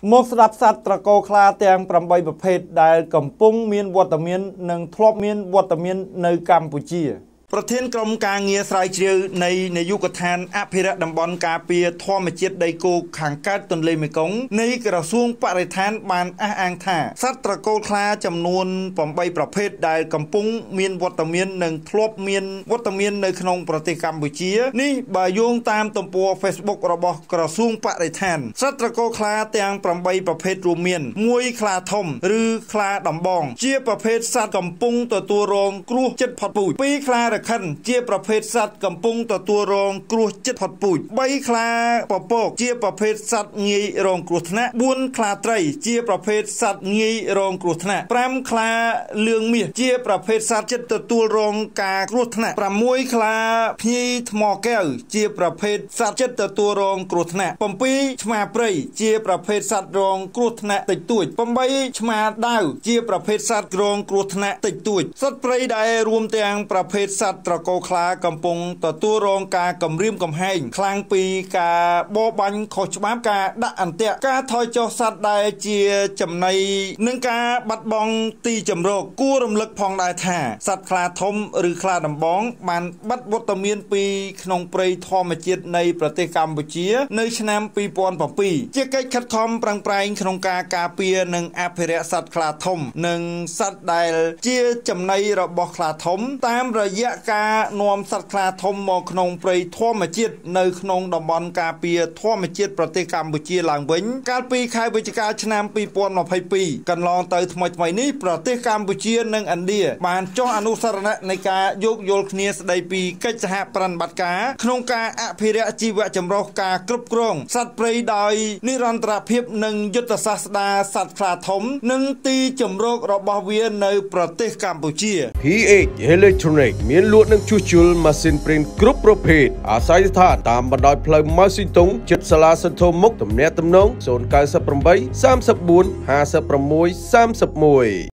មកស្ដាប់សត្វត្រកូលខ្លាទាំង8ប្រភេទដែលកំពុងមានវត្តមាននិងធ្លាប់មានវត្តមាននៅកម្ពុជាប្រធានក្រុមការងារស្រាវជ្រាវនៃនាយកដ្ឋានអភិរក្សតំបន់ការពារធម្មជាតិដីគោកខាងកើតទន្លេមេគង្គនៃក្រសួងបរិស្ថានបានអះអាងថាសត្វត្រកូលខ្លាចំនួន8ប្រភេទដែលកំពុងមានវត្តមាននិងធ្លាប់មានវត្តមាននៅក្នុងប្រទេសកម្ពុជានេះបើយោងតាមទំព័រ Facebook របស់ក្រសួងបរិស្ថានសត្វត្រកូលខ្លាទាំង8ប្រភេទរួមមាន1ខ្លាធំឬខ្លាដំបងជាប្រភេទសត្វកំពុងទទួលរងគ្រោះជិតផុតពូជ2ខ្លារខិនជាប្រភេទសត្វកំពុងទទួលរងគ្រោះជិតផុតពូជ3ខ្លាពពកជាប្រភេទសត្វងាយរងគ្រោះថ្នាក់4ខ្លាត្រីជាប្រភេទសត្វងាយរងគ្រោះថ្នាក់5ខ្លាលឿងមាសជាប្រភេទសត្វជិតទទួលរងការគ្រោះថ្នាក់6ខ្លាភ្ញីថ្មកែវជាប្រភេទសត្វជិតទទួលរងគ្រោះថ្នាក់7ឆ្មាព្រៃជាប្រភេទសត្វរងគ្រោះថ្នាក់តិចតួច8ឆ្មាដាវជាប្រភេទសត្វរងគ្រោះថ្នាក់តិចតួចសត្វព្រៃដែលរួមទាំងប្រភេទសត្វត្រកូលខ្លាកំពុងទទួលរងការគំរាមកំហែងខ្លាំងពីការបរបាញ់ខុសច្បាប់ការដាក់អន្ទាក់ការថយចុះសត្វដែលជាចំណីនិងការបាត់បង់ទីជម្រកគួររំលឹកផងដែរថាសត្វខ្លាធំឬខ្លាដំបងបានបាត់វត្តមានពីក្នុងព្រៃធម្មជាតិនៃប្រទេសកម្ពុជានៅឆ្នាំ2007ជាកិច្ចខិតខំប្រឹងប្រែងក្នុងការការពារនិងអភិរក្សសត្វខ្លាធំនិងសត្វដែលជាចំណីរបស់ខ្លាធំតាមរយៈការនាំសត្វខ្លាធំមកក្នុងព្រៃធម្មជាតិនៅក្នុងតំបន់ការពារធម្មជាតិប្រទេសកម្ពុជាឡើងវិញកាលពីខែវិច្ឆិកាឆ្នាំ2022កន្លងទៅថ្មីនេះប្រទេសកម្ពុជានិងឥណ្ឌាបានចុះអនុស្សរណៈនៃការយោគយល់គ្នាស្ដីពីកិច្ចសហប្រតិបត្តិការក្នុងការអភិរក្សជីវៈចម្រុះការគ្រប់គ្រងសត្វព្រៃដោយនិរន្តរភាពនិងយុទ្ធសាស្ត្រសត្វខ្លាធំនិងទីជម្រករបស់វានៅប្រទេសកម្ពុជា PH Electronic មានលក់និងជួសជុលម៉ាស៊ីនព្រីនគ្រប់ប្រភេទអាស្រ័យស្ថានតាមបណ្ដោយផ្លូវម៉ៅស៊ីតុងជិតសាលាសន្ធមុខទំនាក់ទំនង098 34 56 31